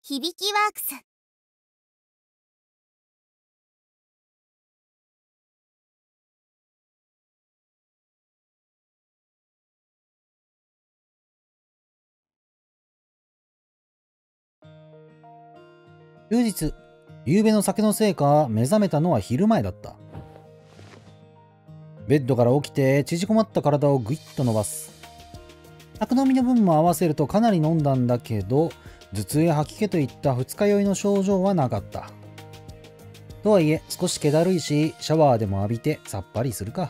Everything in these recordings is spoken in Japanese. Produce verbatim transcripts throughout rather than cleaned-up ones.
響きワークス。 休日、夕べの酒のせいか目覚めたのは昼前だった。ベッドから起きて縮こまった体をぐいっと伸ばす。宅飲みの分も合わせるとかなり飲んだんだけど、頭痛や吐き気といった二日酔いの症状はなかった。とはいえ少し気だるいし、シャワーでも浴びてさっぱりするか。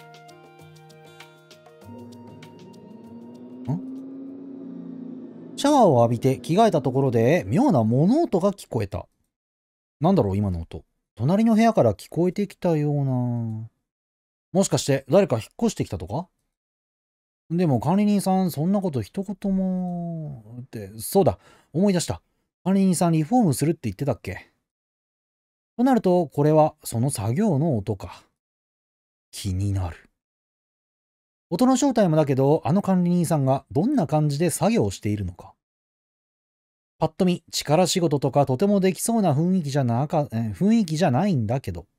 んシャワーを浴びて着替えたところで妙な物音が聞こえた。なんだろう今の音。隣の部屋から聞こえてきたような。もしかして誰か引っ越してきたとか？でも管理人さんそんなこと一言も。って、そうだ、思い出した。管理人さんリフォームするって言ってたっけ？となるとこれはその作業の音か。気になる。音の正体もだけど、あの管理人さんがどんな感じで作業をしているのか。パッと見力仕事とかとてもできそうな雰囲気じゃなか、え雰囲気じゃないんだけど。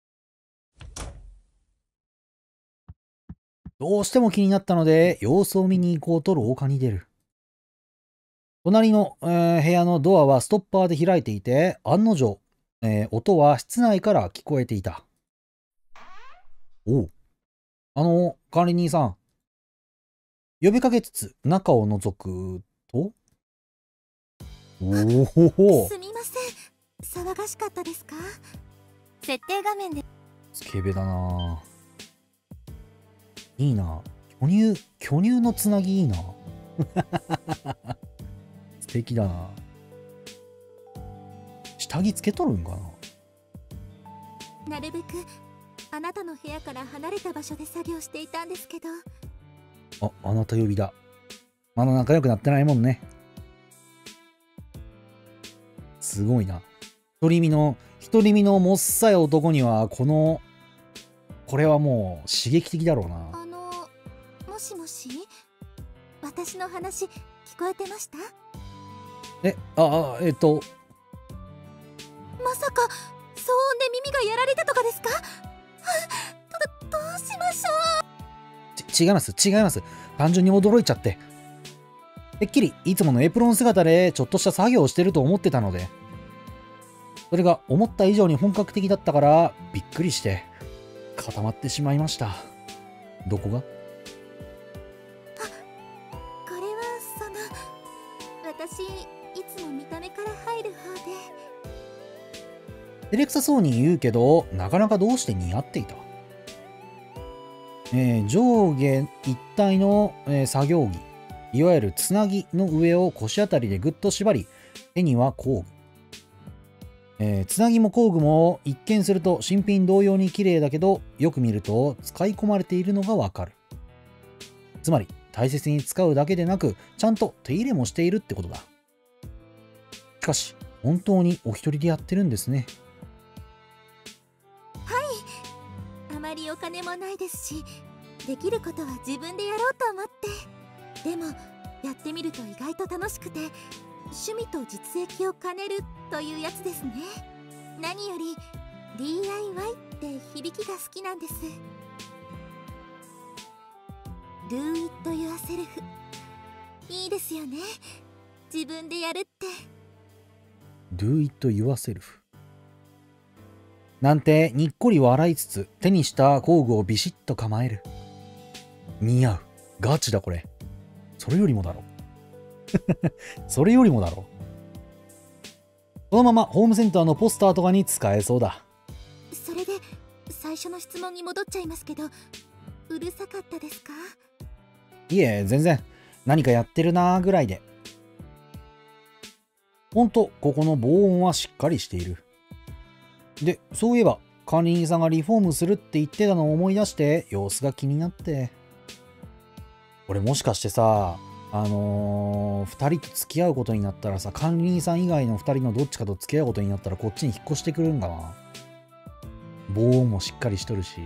どうしても気になったので様子を見に行こうと廊下に出る。隣の、えー部屋のドアはストッパーで開いていて、案の定、えー音は室内から聞こえていた。おう。あの、管理人さん。呼びかけつつ中を覗くと、おお、 すみません、騒がしかったですか？設定画面で。 スケベだな。いいな。巨乳、巨乳のつなぎいいな。素敵だな。下着つけとるんかな。 なるべくあなたの部屋から離れた場所で作業していたんですけど。 あ、あなた呼びだ。まだ仲良くなってないもんね。すごいな。独り身の、独り身のもっさい男には、この、これはもう刺激的だろうな。 あの、もしもし、私の話聞こえてました？ え、あ、あえっと、 まさか騒音で耳がやられたとかですか？ど、どうしましょう。 ち違います、違います。単純に驚いちゃって。てっきりいつものエプロン姿でちょっとした作業をしてると思ってたので、それが思った以上に本格的だったからびっくりして固まってしまいました。どこが？ これはその、私いつも見た目から入る方で。 照れくさそうに言うけど、なかなかどうして似合っていた。えー上下一体の、えー作業着、いわゆるつなぎの上を腰あたりでぐっと縛り、手には工具。えーつなぎも工具も一見すると新品同様に綺麗だけど、よく見ると使い込まれているのがわかる。つまり大切に使うだけでなく、ちゃんと手入れもしているってことだ。しかし本当にお一人でやってるんですね。 あまりお金もないですし、できることは自分でやろうと思って。でもやってみると意外と楽しくて、趣味と実益を兼ねるというやつですね。何より ディーアイワイ って響きが好きなんです。 Do it yourself いいですよね、自分でやるって。 Do it yourself。なんてにっこり笑いつつ手にした工具をビシッと構える。似合う。ガチだこれ。それよりもだろ。それよりもだろ。このままホームセンターのポスターとかに使えそうだ。 それで最初の質問に戻っちゃいますけど、うるさかったですか？ いえ、全然。何かやってるなーぐらいで。ほんと、ここの防音はしっかりしている。で、そういえば、管理人さんがリフォームするって言ってたのを思い出して、様子が気になって。俺もしかしてさ、あのー、ふたりと付き合うことになったらさ、管理人さん以外のふたりのどっちかと付き合うことになったらこっちに引っ越してくるんかな。防音もしっかりしとるし。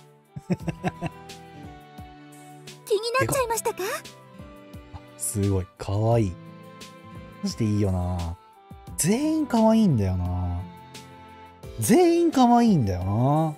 気になっちゃいましたか？ すごい、かわいい。マジでいいよな。 全員可愛いんだよな。全員可愛いんだよな。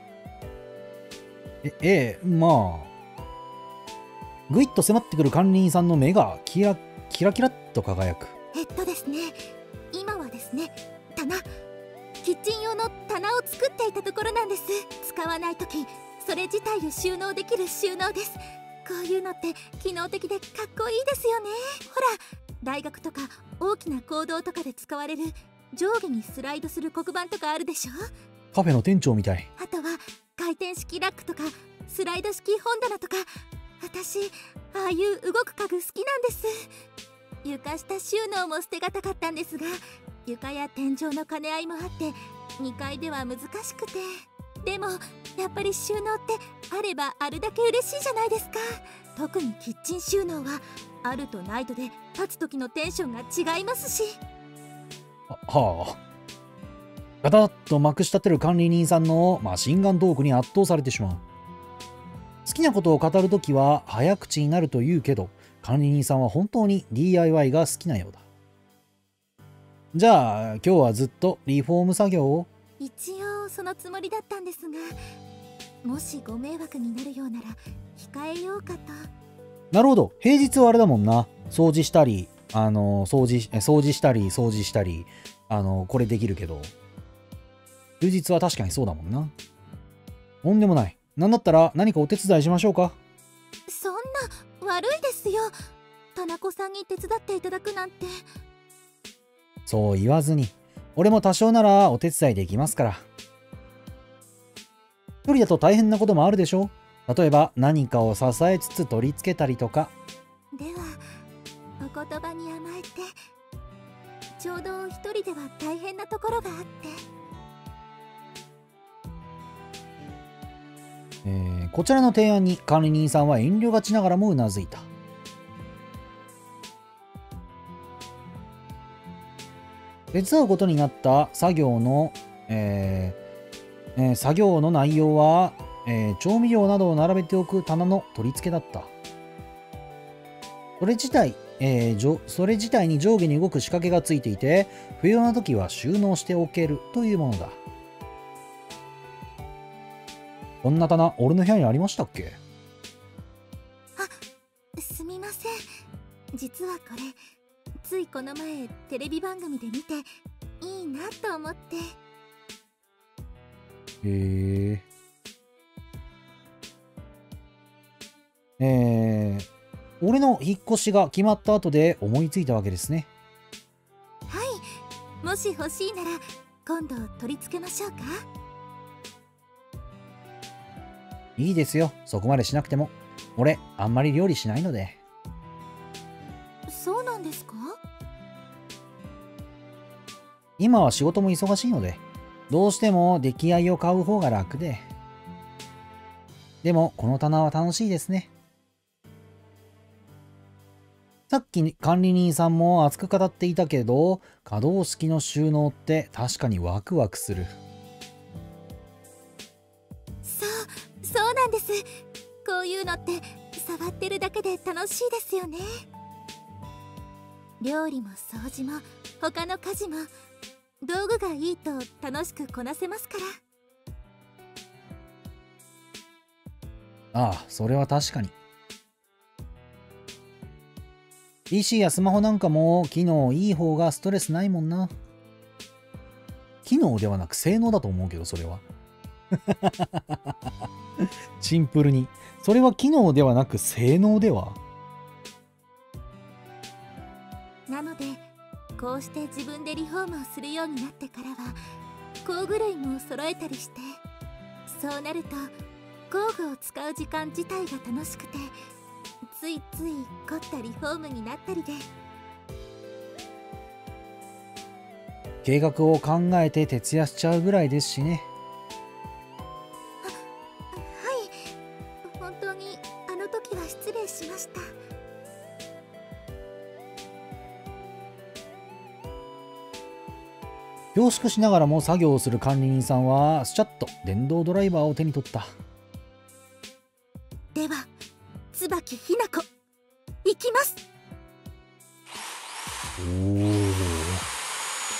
え、ええ、まあ。ぐいっと迫ってくる管理人さんの目がキラキラキラっと輝く。 えっとですね、今はですね、棚、キッチン用の棚を作っていたところなんです。使わないとき、それ自体を収納できる収納です。こういうのって機能的でかっこいいですよね。ほら、大学とか大きな講堂とかで使われる上下にスライドする黒板とかあるでしょ。 カフェの店長みたい。 あとは回転式ラックとかスライド式本棚とか、私ああいう動く家具好きなんです。床下収納も捨てがたかったんですが、床や天井の兼ね合いもあってにかいでは難しくて、でもやっぱり収納ってあればあるだけ嬉しいじゃないですか。特にキッチン収納はあるとないとで立つ時のテンションが違いますし。 はあ。ガタッとまくし立てる管理人さんのマシンガントークに圧倒されてしまう。好きなことを語るときは早口になると言うけど、管理人さんは本当に ディーアイワイ が好きなようだ。じゃあ今日はずっとリフォーム作業を？ 一応そのつもりだったんですが、もしご迷惑になるようなら控えようかと。 なるほど。平日はあれだもんな。掃除したり、あの掃除掃除したり掃除したり、あのこれできるけど、休日は確かにそうだもんな。とんでもない。なんだったら何かお手伝いしましょうか。 そんな悪いですよ。田中さんに手伝っていただくなんて。 そう言わずに、俺も多少ならお手伝いできますから。一人だと大変なこともあるでしょ。例えば何かを支えつつ取り付けたりとか。 ではお言葉に甘えて、ちょうど一人では大変なところがあって。 えー、こちらの提案に管理人さんは遠慮がちながらもうなずいた。手伝うことになった作業の、えーえー、作業の内容は、えー、調味料などを並べておく棚の取り付けだった。それ自体、えー、じょそれ自体に上下に動く仕掛けがついていて、不要な時は収納しておけるというものだ。こんな棚、俺の部屋にありましたっけ？ あ、すみません。実はこれ、ついこの前テレビ番組で見ていいなと思って。 へえ。えー、俺の引っ越しが決まった後で思いついたわけですね。 はい、もし欲しいなら今度取り付けましょうか。 いいですよ、そこまでしなくても。俺、あんまり料理しないので。 そうなんですか？ 今は仕事も忙しいので、どうしても出来合いを買う方が楽で。でも、この棚は楽しいですね。さっき管理人さんも熱く語っていたけど、可動式の収納って確かにワクワクする。 そう、そうなんです。こういうのって触ってるだけで楽しいですよね。料理も掃除も他の家事も道具がいいと楽しくこなせますから。 ああ、それは確かに。ピーシー やスマホなんかも機能いい方がストレスないもんな。機能ではなく性能だと思うけど、それは。シンプルに。それは機能ではなく性能では。 なので、こうして自分でリフォームをするようになってからは工具類も揃えたりして、そうなると工具を使う時間自体が楽しくて、ついつい凝ったリフォームになったりで。 計画を考えて徹夜しちゃうぐらいですしね。 はい、本当にあの時は失礼しました。 恐縮しながらも作業をする管理人さんはスチャッと電動ドライバーを手に取った。 では椿ひな子行きます。 おお、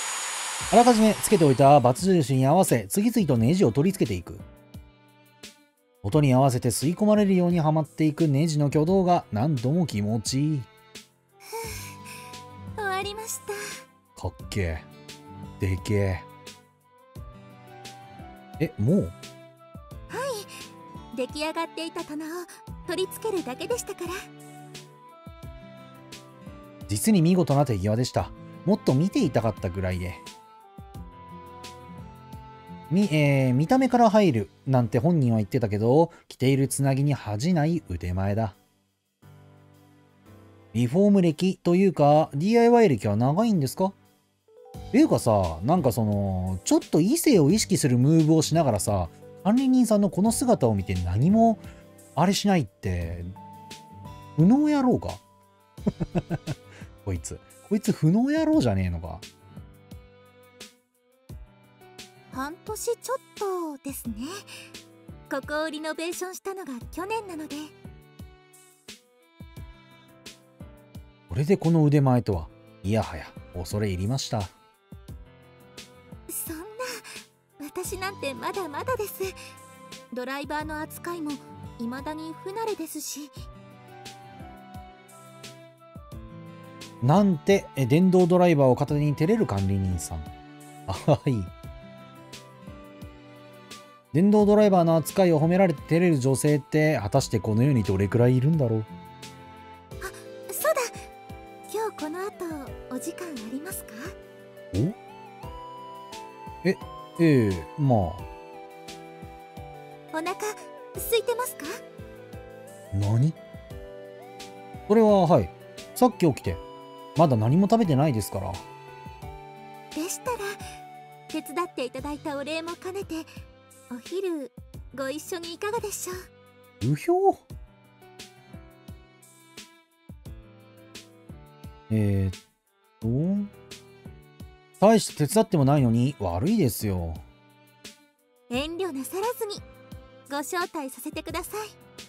あらかじめつけておいたバツ印に合わせ次々とネジを取り付けていく。音に合わせて吸い込まれるようにはまっていくネジの挙動が何度も気持ちいい。 終わりました。 かっけえ。でけえ。え、もう？ はい、出来上がっていた棚を取り付けるだけでしたから。 実に見事な手際でした。もっと見ていたかったぐらいで。み、えー、見た目から入るなんて本人は言ってたけど、着ているつなぎに恥じない腕前だ。リフォーム歴というか ディーアイワイ 歴は長いんですか？っていうかさ、なんかそのちょっと異性を意識するムーブをしながらさ、管理人さんのこの姿を見て何もあれしないって不能野郎かこいつこいつ不能野郎じゃねえのか。 半年ちょっとですね。ここをリノベーションしたのが去年なので。 これでこの腕前とは、いやはや恐れ入りました。 そんな、私なんてまだまだです。ドライバーの扱いも未だに不慣れですし。 なんて電動ドライバーを片手に照れる管理人さん。あはい。電動ドライバーの扱いを褒められて照れる女性って果たしてこの世にどれくらいいるんだろう。 あ、そうだ。今日この後お時間ありますか？ お？え、ええ、まあ。 お腹空いてますか？ 何？それははい。さっき起きてまだ何も食べてないですから。 でしたら手伝っていただいたお礼も兼ねてお昼ご一緒にいかがでしょう？ うひょー。えー、っと大して手伝ってもないのに悪いですよ。 遠慮なさらずにご招待させてください。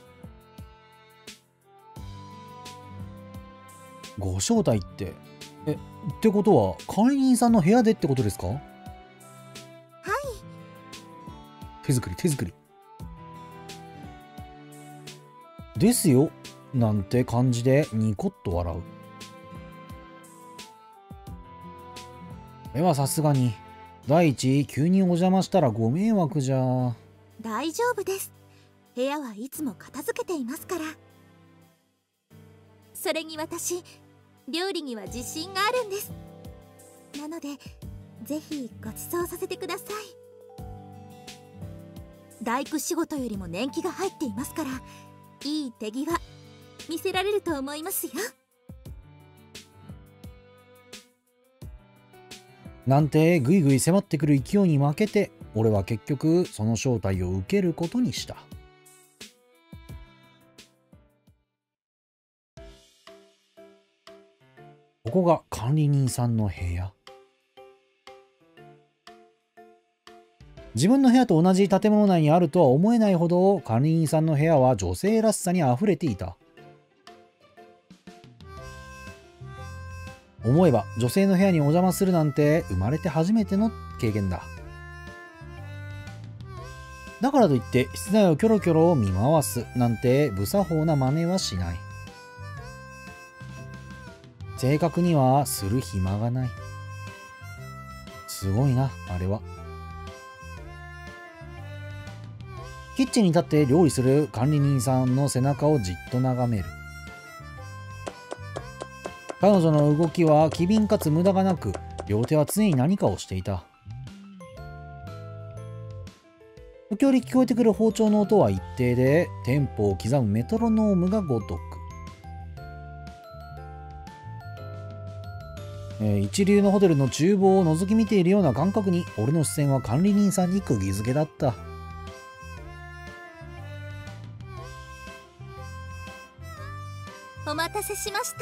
ご招待ってえってことは管理人さんの部屋でってことですか？ はい。 手作り手作りですよなんて感じでニコッと笑う。これはさすがに第一急にお邪魔したらご迷惑じゃ。 大丈夫です。部屋はいつも片付けていますから。それに私料理には自信があるんです。なのでぜひご馳走させてください。大工仕事よりも年季が入っていますから、いい手際見せられると思いますよ。 なんてぐいぐい迫ってくる勢いに負けて、俺は結局その招待を受けることにした。ここが管理人さんの部屋。自分の部屋と同じ建物内にあるとは思えないほど管理人さんの部屋は女性らしさにあふれていた。思えば女性の部屋にお邪魔するなんて生まれて初めての経験だ。だからといって室内をキョロキョロ見回すなんて無作法な真似はしない。正確にはする暇がない。すごいな、あれは。キッチンに立って料理する管理人さんの背中をじっと眺める。彼女の動きは機敏かつ無駄がなく、両手は常に何かをしていた。時折聞こえてくる包丁の音は一定で、テンポを刻むメトロノームがごとく。えー、一流のホテルの厨房を覗き見ているような感覚に、俺の視線は管理人さんに釘付けだった。 お待たせしました。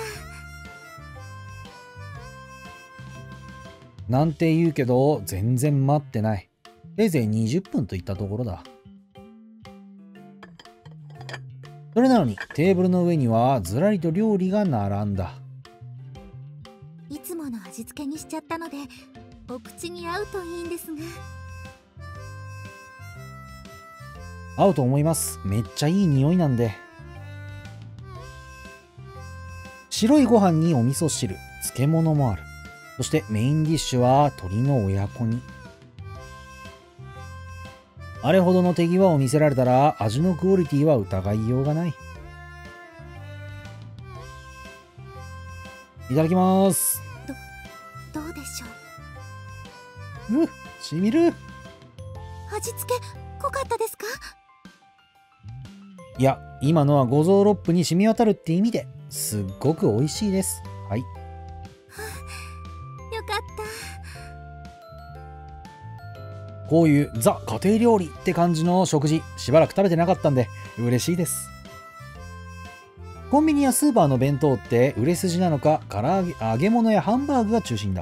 なんて言うけど、全然待ってない。せいぜいにじゅっぷんといったところだ。それなのに、テーブルの上にはずらりと料理が並んだ。 いつもの味付けにしちゃったので、 お口に合うといいんですが。 合うと思います。めっちゃいい匂いなんで。白いご飯にお味噌汁、漬物もある。そしてメインディッシュは鶏の親子煮。あれほどの手際を見せられたら味のクオリティは疑いようがない。いただきます。 ど、どうでしょう。 うっ、しみる。 味付け濃かったですか？ いや、今のは五臓六腑に染み渡るって意味ですっごく美味しいです。はい。 よかった。 こういうザ家庭料理って感じの食事、しばらく食べてなかったんで嬉しいです。コンビニやスーパーの弁当って売れ筋なのか、唐揚げ、揚げ物やハンバーグが中心だ。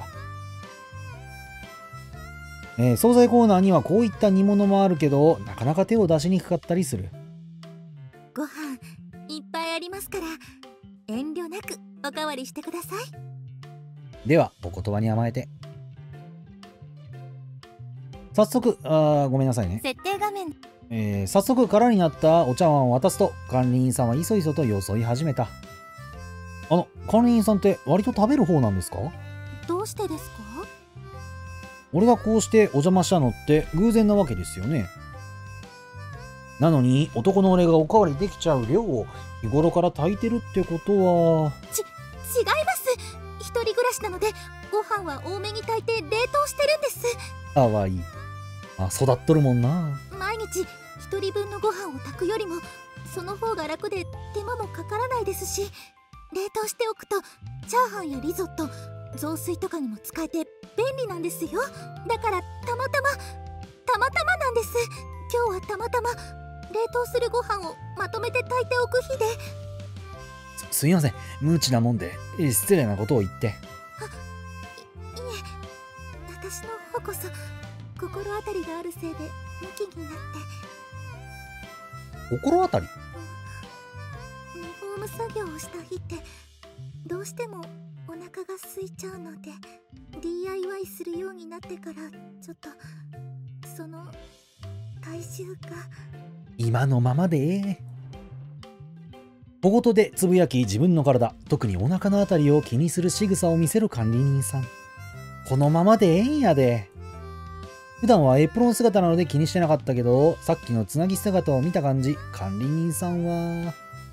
えー、惣菜コーナーにはこういった煮物もあるけど、なかなか手を出しにくかったりする。 ご飯いっぱいありますから遠慮なくおかわりしてください。 ではお言葉に甘えて。早速、あーごめんなさいね。 設定画面。 えー、早速空になったお茶碗を渡すと管理員さんはいそいそとよそい始めた。あの管理員さんって割と食べる方なんですか？ どうしてですか？ 俺がこうしてお邪魔したのって偶然なわけですよね。なのに男の俺がおかわりできちゃう量を日頃から炊いてるってことは。 ち、違います。一人暮らしなのでご飯は多めに炊いて冷凍してるんです。 かわいい。あ、育っとるもんな。 毎日一人分のご飯を炊くよりもその方が楽で手間もかからないですし、冷凍しておくとチャーハンやリゾット、雑炊とかにも使えて便利なんですよ。だからたまたまたまたまなんです。今日はたまたま冷凍するご飯をまとめて炊いておく日で。 す, すいません、無知なもんで失礼なことを言って。 あ、い, いえ、私の方こそ心当たりがあるせいでムキになって。 心当たり？ リフォーム作業をした日ってどうしてもお腹が空いちゃうので ディーアイワイ するようになってからちょっとその体重が。 今のままでええ。小言でつぶやき自分の体、特にお腹のあたりを気にする仕草を見せる管理人さん。このままでええんやで。普段はエプロン姿なので気にしてなかったけど、さっきのつなぎ姿を見た感じ、管理人さんは。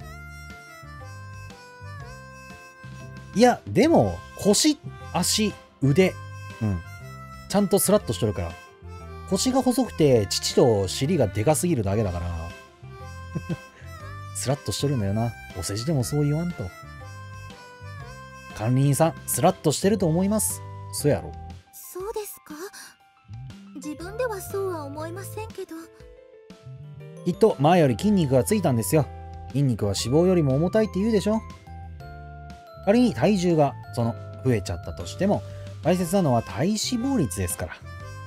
いや、でも、腰、足、腕、うん。ちゃんとスラッとしとるから。腰が細くて、乳と尻がでかすぎるだけだから。スラッとしとるんだよな。お世辞でもそう言わんと。管理人さん、スラッとしてると思います。そやろ。 そうですか？自分ではそうは思いませんけど。 きっと前より筋肉がついたんですよ。筋肉は脂肪よりも重たいって言うでしょ。仮に体重がその増えちゃったとしても、大切なのは体脂肪率ですから。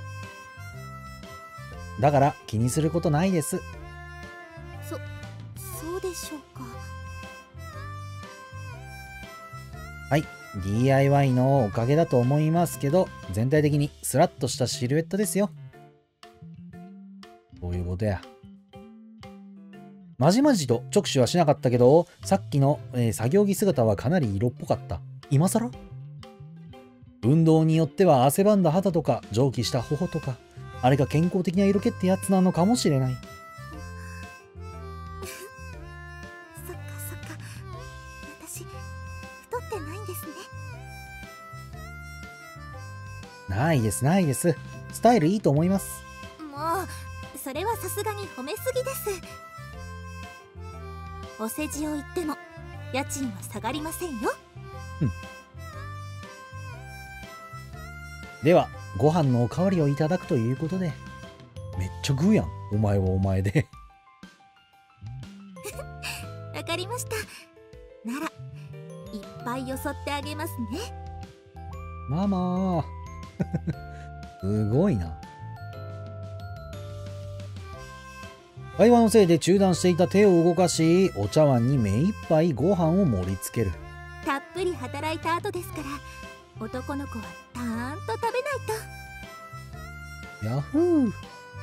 だから気にすることないです。 そ、そうでしょうか。 はい、ディーアイワイ のおかげだと思いますけど、全体的にスラッとしたシルエットですよ。どういうことや。まじまじと直視はしなかったけど、さっきの、えー、作業着姿はかなり色っぽかった。今更？運動によっては汗ばんだ肌とか蒸気した頬とか、あれが健康的な色気ってやつなのかもしれない。 そっかそっか。私太ってないんですね。 ないですないです。スタイルいいと思います。 もうそれはさすがに褒めすぎです。お世辞を言っても家賃は下がりませんよ。 うん。ではご飯のおかわりをいただくということで。めっちゃ食うやん、お前はお前で。 わかりました。ならいっぱいよそってあげますね。 まあまあすごいな。会話のせいで中断していた手を動かし、お茶碗に目いっぱいご飯を盛り付ける。 たっぷり働いた後ですから男の子はたーんと食べないと。 ヤフー。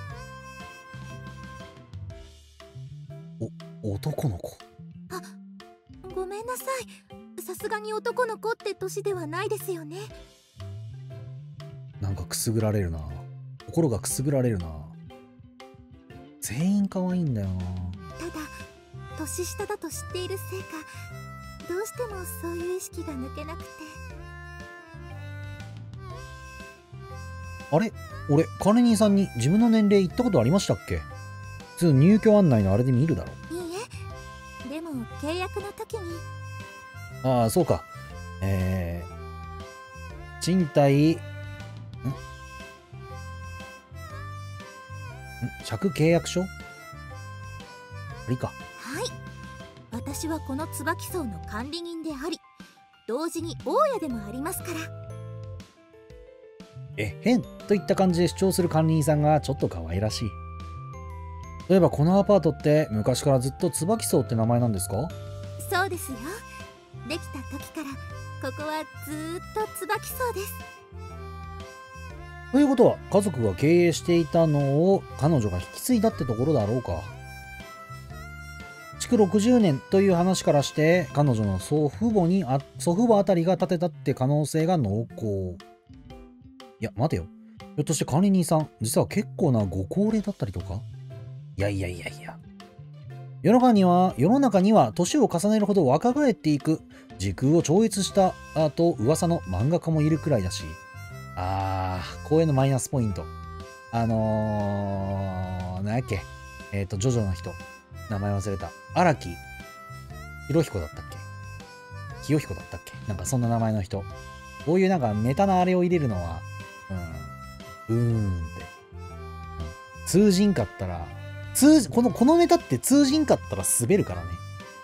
お、男の子。 あ、ごめんなさい。さすがに男の子って年ではないですよね。 なんかくすぐられるな。心がくすぐられるな。全員可愛いんだよな。 ただ年下だと知っているせいか、どうしてもそういう意識が抜けなくて。 あれ、俺管理人さんに自分の年齢言ったことありましたっけ？普通入居案内のあれで見るだろ。 いいえ、でも契約の時に。 ああ、そうか。えー、賃貸、んん借契約書？あれか。 はい、私はこの椿荘の管理人であり、同時に大家でもありますから。 えへんといった感じで主張する管理人さんがちょっと可愛らしい。例えばこのアパートって昔からずっと椿荘って名前なんですか？ そうですよ。できた時からここはずーっと椿荘です。 ということは家族が経営していたのを彼女が引き継いだってところだろうか。築ろくじゅうねんという話からして彼女の祖父母にあ祖父母あたりが建てたって可能性が濃厚。いや待てよ、ひょっとして管理人さん実は結構なご高齢だったりとか？いやいやいやいや、世の中には世の中には年を重ねるほど若返っていく時空を超越したあと噂の漫画家もいるくらいだし。あー、こういうのマイナスポイント。あのー、なんやっけ、えっ、ー、とジョジョの人名前忘れた。荒木博彦だったっけ、清彦だったっけ、なんかそんな名前の人。こういうなんかネタなあれを入れるのはうんうーんって、うん、通じんかったら通このこのネタって通じんかったら滑るからね。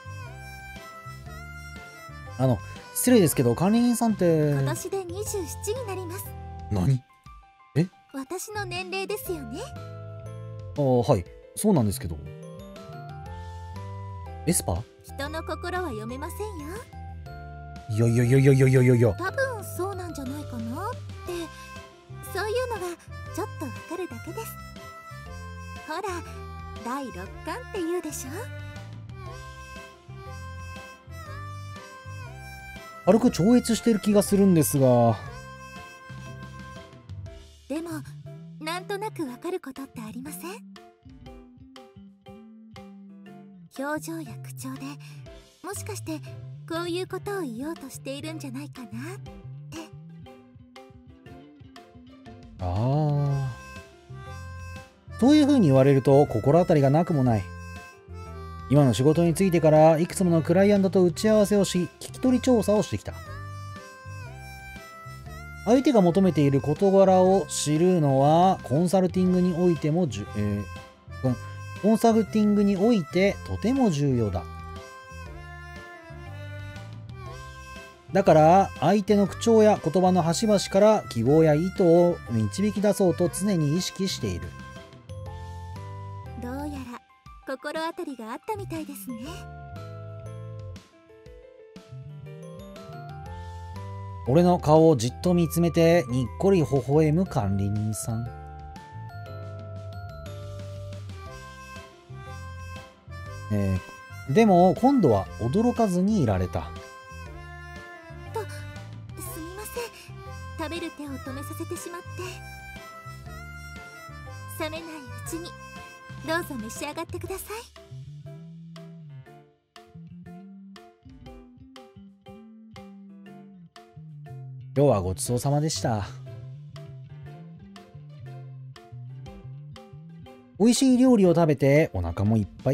あの失礼ですけど管理人さんって今年でにじゅうななになります。 何？え？ 私の年齢ですよね。 ああ、はい、そうなんですけど。エスパー？ 人の心は読めませんよ。 いやいやいやいやいやいやいやいや、 多分そうなんじゃないかなって、そういうのがちょっとわかるだけです。ほら、だいろっかんって言うでしょ。 軽く超越してる気がするんですが。 でもなんとなくわかることってありません？表情や口調でもしかしてこういうことを言おうとしているんじゃないかなって。 ああ、そういう風に言われると心当たりがなくもない。今の仕事についてからいくつものクライアントと打ち合わせをし、聞き取り調査をしてきた。相手が求めている事柄を知るのはコンサルティングにおいてもじゅ、えー、コンサルティングにおいてとても重要だ。だから相手の口調や言葉の端々から希望や意図を導き出そうと常に意識している。 どうやら心当たりがあったみたいですね。 俺の顔をじっと見つめてにっこり微笑む管理人さん。えー、でも今度は驚かずにいられた。 と、すみません、食べる手を止めさせてしまって。冷めないうちにどうぞ召し上がってください。 今日はごちそうさまでした。美味しい料理を食べてお腹もいっぱい。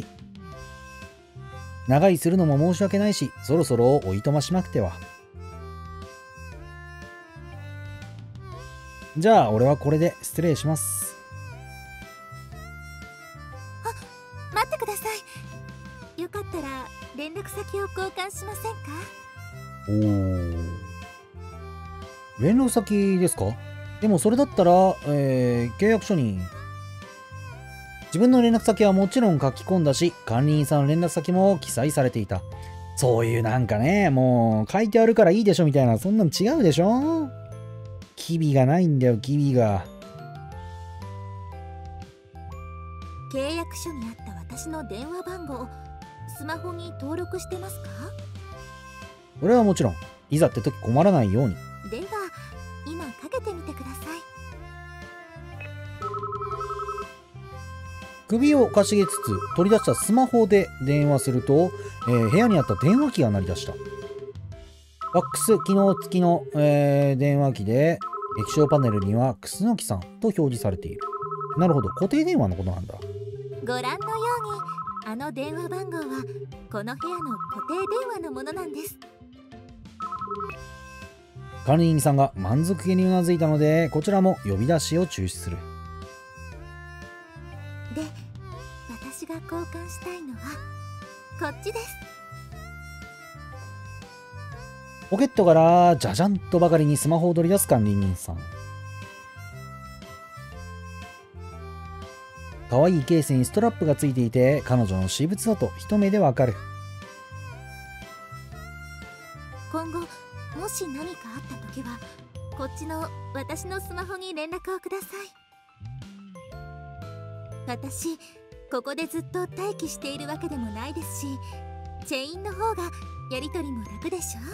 長居するのも申し訳ないし、そろそろおいとましなくては。じゃあ俺はこれで失礼します。 あ、待ってください。よかったら連絡先を交換しませんか？ おー、連絡先ですか？でもそれだったら、えー、契約書に自分の連絡先はもちろん書き込んだし、管理人さんの連絡先も記載されていた。そういうなんかね、もう書いてあるからいいでしょみたいな、そんなの違うでしょ？機微がないんだよ、機微が。 約書にあった私の電話番号、スマホに登録してますか？ これはもちろん、いざって時困らないように。 では今かけてみてください。 首をかしげつつ取り出したスマホで電話すると、えー部屋にあった電話機が鳴り出した。ファックス機能付きの、えー電話機で液晶パネルには楠木さんと表示されている。なるほど、固定電話のことなんだ。 ご覧のようにあの電話番号はこの部屋の固定電話のものなんです。 管理人さんが満足げにうなずいたので、こちらも呼び出しを中止する。 で、私が交換したいのはこっちです。 ポケットからじゃじゃんとばかりにスマホを取り出す管理人さん。可愛いケースにストラップがついていて、彼女の私物だと一目でわかる。 今後もし何かあった時はこっちの私のスマホに連絡をください。私ここでずっと待機しているわけでもないですし、チェインの方がやり取りも楽でしょ。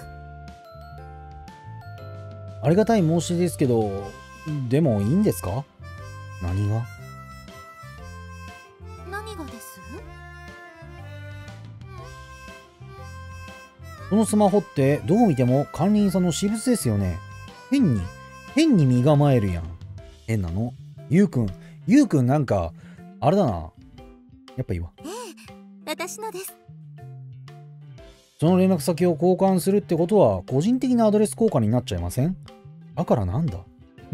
ありがたい申し出ですけど、でもいいんですか？何が？ 何がです？ このスマホってどう見ても管理人さんの私物ですよね。変に変に身構えるやん。変なの。ゆうくんゆうくんなんかあれだな。やっぱいいわ。 ええ、私のです。 その連絡先を交換するってことは個人的なアドレス交換になっちゃいません？だからなんだ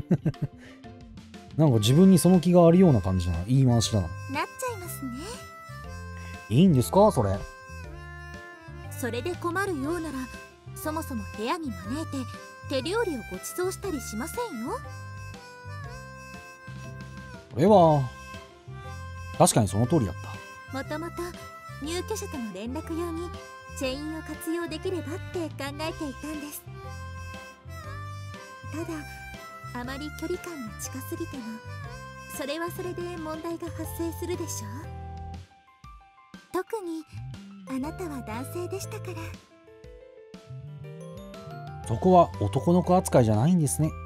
なんか自分にその気があるような感じな言い回しだな。 なっちゃいますね。 いいんですかそれ？ それで困るようならそもそも部屋に招いて手料理をご馳走したりしませんよ。 これは確かにその通りだった。 もともと入居者との連絡用にチェインを活用できればって考えていたんです。ただあまり距離感が近すぎてもそれはそれで問題が発生するでしょう。特にあなたは男性でしたから。 そこは男の子扱いじゃないんですね。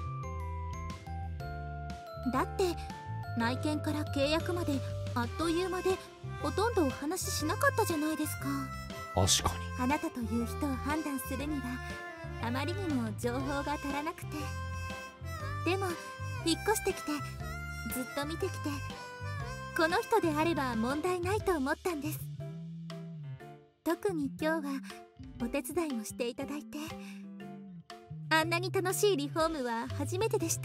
だって内見から契約まであっという間でほとんどお話ししなかったじゃないですか。 確かに。 あなたという人を判断するにはあまりにも情報が足らなくて。でも引っ越してきてずっと見てきてこの人であれば問題ないと思ったんです。特に今日はお手伝いもしていただいて、あんなに楽しいリフォームは初めてでした。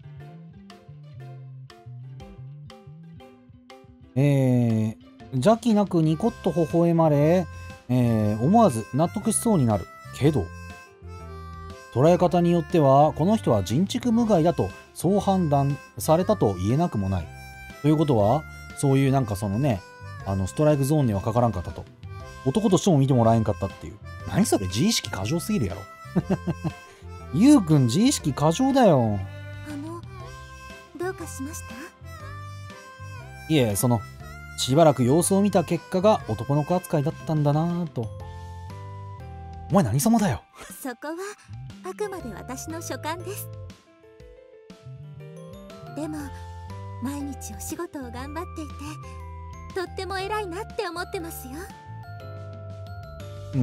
えー、邪気なくニコッと微笑まれ、えー、思わず納得しそうになるけど、捉え方によってはこの人は人畜無害だとそう判断されたと言えなくもない。ということはそういうなんかそのね、あのストライクゾーンにはかからんかったと、男としても見てもらえんかったっていう。何それ、自意識過剰すぎるやろゆうくん自意識過剰だよ。 あのどうかしました？ いえ、そのしばらく様子を見た結果が男の子扱いだったんだなぁと。お前何様だよ。 そこはあくまで私の所感です。でも毎日お仕事を頑張っていてとっても偉いなって思ってますよ。 うん。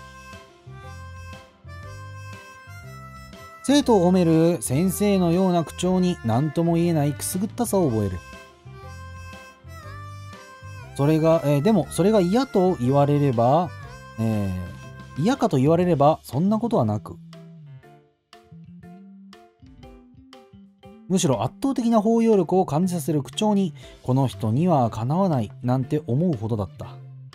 生徒を褒める先生のような口調に何とも言えないくすぐったさを覚える。それが、えー、でもそれが嫌と言われれば、えー、嫌かと言われればそんなことはなく、むしろ圧倒的な包容力を感じさせる口調にこの人にはかなわないなんて思うほどだった。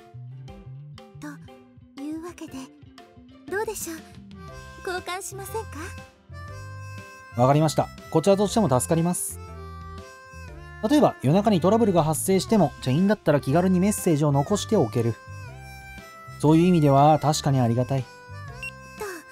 というわけでどうでしょう、交換しませんか？ わかりました。こちらとしても助かります。例えば夜中にトラブルが発生してもチェインだったら気軽にメッセージを残しておける。そういう意味では確かにありがたい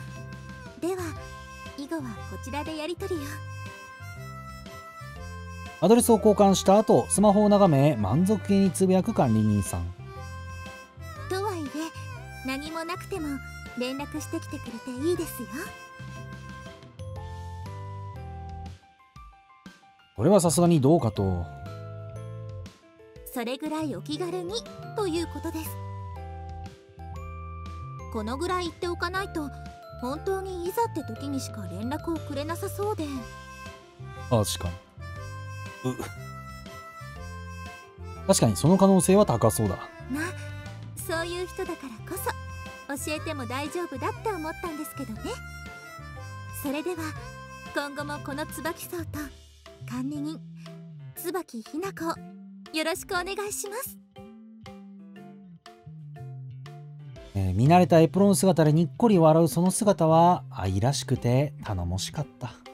と。では以後はこちらでやり取りを。 アドレスを交換した後、スマホを眺め満足げにつぶやく管理人さん。 とはいえ何もなくても連絡してきてくれていいですよ。 これはさすがにどうかと。 それぐらいお気軽にということです。このぐらい言っておかないと本当にいざって時にしか連絡をくれなさそうで。 確かに。う確かにその可能性は高そうだ。 まあそういう人だからこそ教えても大丈夫だって思ったんですけどね。それでは今後もこの椿荘と管理人椿ひな子をよろしくお願いします。 えー見慣れたエプロン姿でにっこり笑うその姿は愛らしくて頼もしかった。